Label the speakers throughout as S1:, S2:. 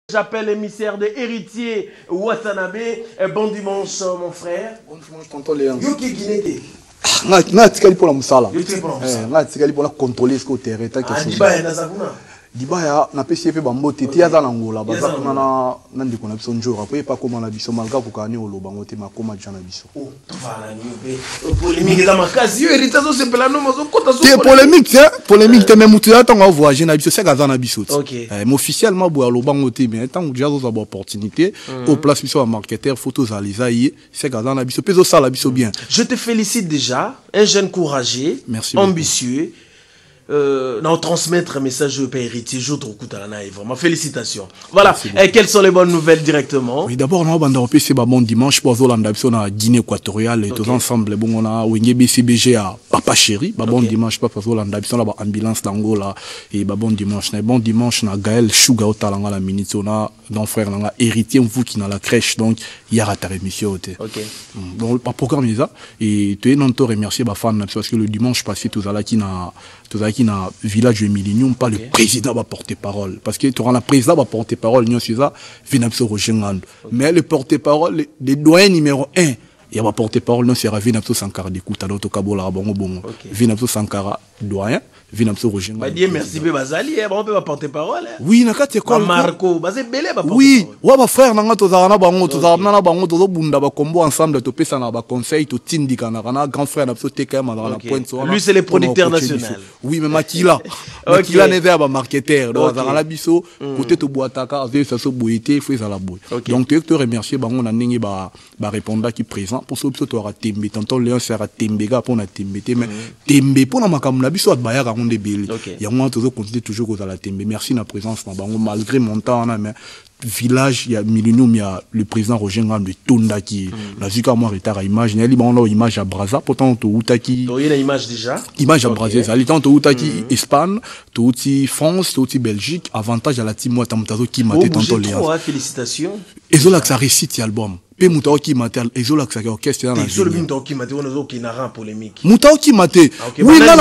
S1: J'appelle l'émissaire de Héritier Watanabe. Bon dimanche, mon frère.
S2: Bon dimanche, tonton Léon.
S1: Yo qui Guinée.
S2: Nga tikali pour la musala.
S1: Nga
S2: tikali pour la contrôler ce que terrain ta
S1: question. Diba na zakuna.
S2: Diba ya na PCF bambote ti aza na ngola baza na ndiko na biso njora po pas comment na biso malga ko kani oloba ngote makoma jana biso.
S1: Oh, vala nyobe. Polémique za makazi yo héritier zo sepela no mazo kota zo.
S2: Polémique te même mutu ata nga voyager na biso c'est gaza na biso.
S1: OK.
S2: Mais officiellement bo aloba ngote mais tant déjà zo za opportunité au place biso marketeur photos à lisaïe c'est gaza na biso peso ça la biso bien.
S1: Je te félicite déjà, un jeune courageux, ambitieux. Transmettre un message au père héritier, je trouve vraiment félicitations. Voilà, et quelles sont les bonnes nouvelles directement?
S2: Oui, d'abord, on a c'est bon dimanche pour Zolanda, on a Guinée équatoriale, et tous ensemble, bon, on a Wenge BCBG à Papa Chéri, bon dimanche, Papa Zolanda, on a ambulance d'Angola, et bon dimanche, on a Gaël Chouga au Talanga la minute, on a don frère, on a héritier, vous qui dans la crèche, donc, il y a ta émission.
S1: Ok.
S2: Donc, pas programme ça, et tu es non te remercier, fan, parce que le dimanche passé, tout ça qui n'a dans le village de Millennium, pas le président va porter parole. Parce que tu auras la président va porter parole, mais le porte-parole, le doyen numéro 1, il va porter parole, non, c'est Vinapso Sankara d'écoute, à l'autre Kabola, bon, Vinapso Sankara, doyen, Vinapso Roger.
S1: Merci, Bazali, on peut porter parole.
S2: Oui, nakate quoi.
S1: Marco, Bazé Belé,
S2: oui, ouais, ma frère, n'a pas na bango, tous na bango, tous bunda ba combo ensemble, to pesa na ba conseil, to tindika na grand frère na pso teka ma dans la pointe.
S1: Lui, c'est le producteur national.
S2: Oui, mais Makila. Makila n'est pas marketeur. Donc, dans la biso, côté to boataka, avec ça so boité, faut ça la boue. Donc, tu te remercier, bango na ningi ba répondre qui présent, pour ce que tu auras tembe, tonton Léon sera tembega pour na tembe, mais tembe pour na makam na biso atbaya ka onde beli. Ya moi, toujours continuer toujours aux à la tembe. Merci na présence na bango, malgré mon temps, mais village, il y a Millennium, il y a le président Roger Ngam de Tonda qui n'a vu qu'à moi retard à image, il y a une image à Braza, pourtant tu Outaki.
S1: Il y a une image déjà.
S2: Image à Braza, ça. Il y a tu Outaki Espagne, tu Outaki France, tu Outaki Belgique, avantage à la team moi tamtazo qui m'a été tantôt les.
S1: Félicitations.
S2: Et ça là que ça récite l'album. Pe Moutao qui m'a été, et ça là que ça orchestre dans la.
S1: Et ça le Moutao qui m'a été, on a qui n'a rien polémique.
S2: Moutao qui m'a été. Oui là là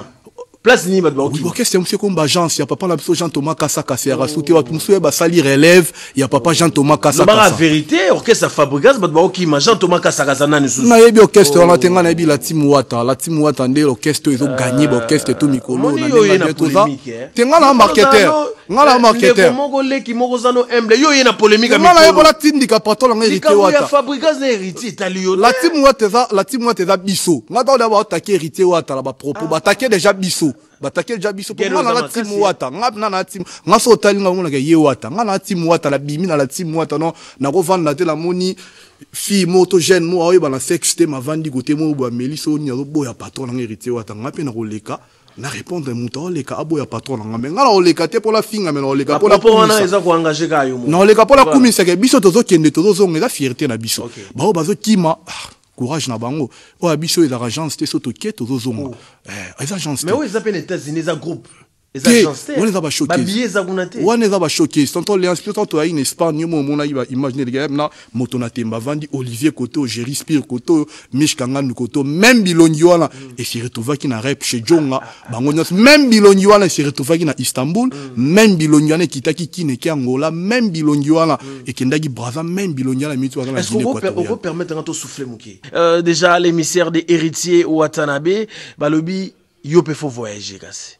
S1: place ni badba
S2: oui ok c'est monsieur comme agence il y a papa l'abso Jean Thomas Kassa Kassa rasouté wa tumso ba sali relève il y a papa Jean Thomas Kassa
S1: Kassa. La vérité orchestre Fabregas badba ki ma Jean Thomas Kassa Kassa nani sous
S2: na yebi orchestre on a tenga na bi la team Wata ndé l'orchestre ils ont gagné orchestre tout mikolo
S1: na tout ça
S2: tenga na marketeur ngala marketeur
S1: mongolais qui mogozano humble yo yena polémique
S2: mikolo ngala yebola tindika patron nga héritier Wata
S1: Fabregas na héritier talio
S2: la team Wata za biso ngata ba attaquer héritier Wata la ba propos ba attaquer déjà biso batake déjà biso pour moi na team Wata na team nga so tali nga ngona ke ye Wata nga na team Wata la bimi na la team Wata non na ko vendre na te la moni fille moto jeune mo ayo ba na sexte ma vandi côté mo bo meliso ni zo boya patron na héritier Wata nga pe na ko leka na répondre muto leka aboya patron na nga me nga la leka te pour la finga me na leka pour la
S1: wana eza ko engager ka yo mo
S2: na leka pour la kumisa ke biso tozo kende tozo zonga eza fierté na biso ba o bazo kima courage na bango o abiso et agence te soto keto zozonga les agences
S1: mais où ils appellent les États-Unis les groupes les agences
S2: on les a pas choqués
S1: babillé za kunate
S2: on les a pas choqués tonton l'inspiration to une Espagne mo mona iba imaginer les gars na motona temba vandi Olivier Koto Jerry Spire Koto Mich Kanganu Koto même bilongi wana et s'y retrouva qui na rep chez Jonga bango même bilongi wana s'y retrouva qui na Istanbul même bilongi wana kitaki kine ki Angola même bilongi wana et kendagi Braza même bilongi wana mitu wana.
S1: Est-ce qu'on peut permettre un to souffler mouki déjà l'émissaire des héritiers Watanabe balobi yo pe faut voyager kasi.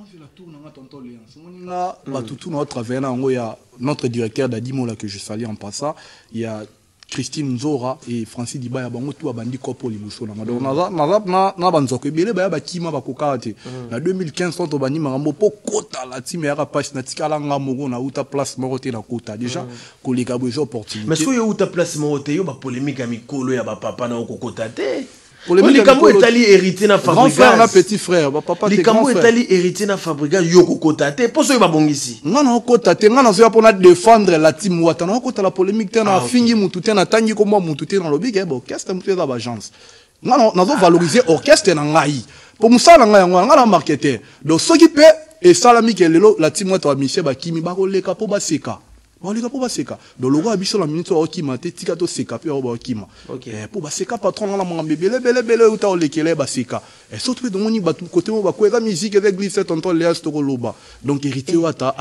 S2: Tout notre travail il y a notre directeur d'Adimo là que je salue en passant, il y a Christine Nzora et Francis Diba ya bango tout abandi kopo libuso na donc na banzoko ebele ba ba kima ba kokate na 2015 to bani marambo po kota la team ya passe na tikala ngamongo na uta place morote na kota déjà koleka bezo opportunité
S1: mais so yo uta place morote yo ba polémique amikolo ya ba papa na kokota te.
S2: Les
S1: Kamou est allé hériter na Fabregas.
S2: Grand frère na petit frère, papa
S1: les Kamou est allé hériter na Fabregas yoko kotate. Pour ça il va bon ici.
S2: Non kotate, ngana so ya pona défendre la team Wata. Non kota la polémique te na fingi mutu te na tangi ko mo mutu te na lobby ke orchestre mutu za agence. Non nazo valoriser orchestre na ngai. Pour musala ngai ngana marketer. Donc ce qui peut et salami ke lelo la team Wata wa Michel Bakimi ba ko leka po ba seka. Bon, les gars, pour Baseka. Donc, le roi a mis sur la minute, au Kima, Tikato Seka, puis au Kima. Pour Baseka, patron, la maman, belle, ou t'as les Baseka. Et surtout, dans mon côté, on va quoi, la musique avec glissé, tonton, Léa, Storo, donc, hérité, ou à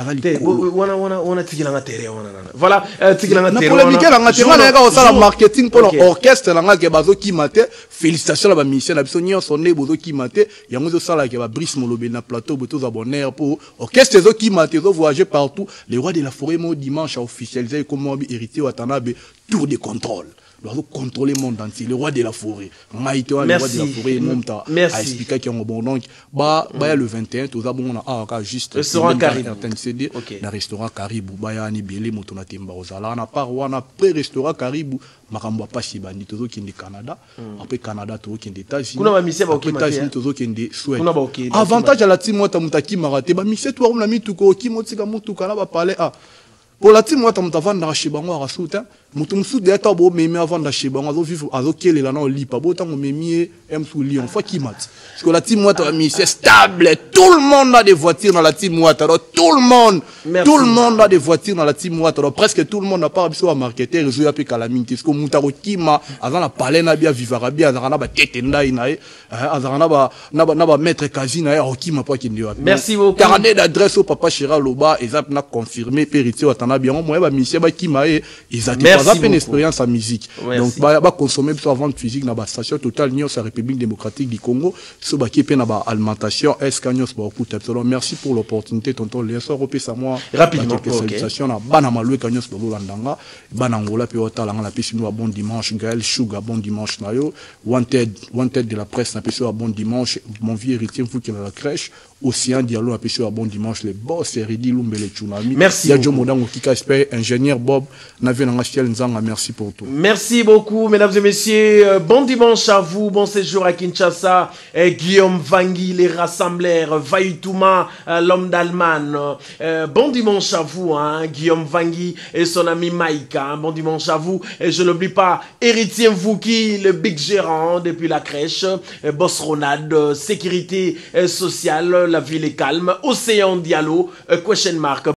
S1: on a tigé la terre, voilà, tigé la terre.
S2: Pour le Michael, on a tiré la marketing pour l'orchestre, on a Bazo Kimate, félicitations à la mission, la mission, son nez, Bozo Kimate, il y a un salaire qui va briser mon lobby, na plateau, Bozo abonnés pour orchestre, Zo Kimate, Zo voyager partout, les rois de la forêt, mon dimanche, a officialisé comme hérité Watanabe, tour de contrôle. Nous avons contrôlé le monde entier, le roi de la forêt. Maïto, le roi de la forêt, nous a expliqué qu'il y a un bon donc, le 21, tout ça, on a juste
S1: restaurant Caribou.
S2: Le restaurant Caribou, Baya ni Bélé, Motona Timba, Ozala, on a pas, on a pré-restaurant Caribou, Makambo pas si bandi, tout qui est du Canada, après Canada, tout qui est des États-Unis, après États-Unis, tout qui est des Suède. Avantage à la team, moi, Tamutaki Marate, bah, Missé, toi, on a mis tout qui motika Moutoukana, va parler à. Pour la team, moi, Tamutavanda, Rachibango, Rasouta, Moutoumsou, des Tabo, mais avant d'Achibango, Azo vivre, Azo Kélé, là, non, Lipa, Botan, Mémie, M. Souli, on fait qui mat. Parce que la team, moi, c'est stable, tout le monde a des voitures dans la team, moi, tout le monde a des voitures dans la team, moi, presque tout le monde n'a pas réussi à marketer, réseau, à calamité, parce que Moutaro Kima, Azan a parlé, Nabia, Vivarabi, Azarana, Tetenda, Azarana, Naba, Maître Kazina, Okima, pas qui
S1: merci beaucoup.
S2: Carnet d'adresse au papa Chira Loba, ils ont confirmé, Périté, Watanabe, moi, bah, Michel, bah, Kima, ils ont une expérience en musique. Donc, bah, consommer, soit vendre physique, dans la station totale, Nios, la République démocratique du Congo, ce qui est dans alimentation, Escagnos, merci pour l'opportunité, tonton, les soirs, repère moi,
S1: rapidement,
S2: salutations, Banamaloué, Cagnos, Landanga, Banangola, Piota, la piste, nous, bon dimanche, Gaël Chouga, bon dimanche, Nayo, Wanted de la presse, un peu sur bon dimanche, mon vieux héritier, vous qui est dans la crèche, Océan Diallo, un peu sur bon dimanche, les boss, Ridi, Lumbele, Tsunami.
S1: Merci.
S2: Yadjo Modango, Kika Espère, ingénieur Bob, Navier Nzanga, merci pour tout.
S1: Merci beaucoup, mesdames et messieurs. Bon dimanche à vous, bon séjour à Kinshasa. Guillaume Vangui, les rassembleurs, Vaïtouma, l'homme d'Allemagne. Bon dimanche à vous, hein, Guillaume Vangui et son ami Maïka. Bon dimanche à vous. Et je n'oublie pas, Héritier Mvouki, le big gérant depuis la crèche. Boss Ronald, sécurité sociale, la ville est calme. Océan Diallo, question mark.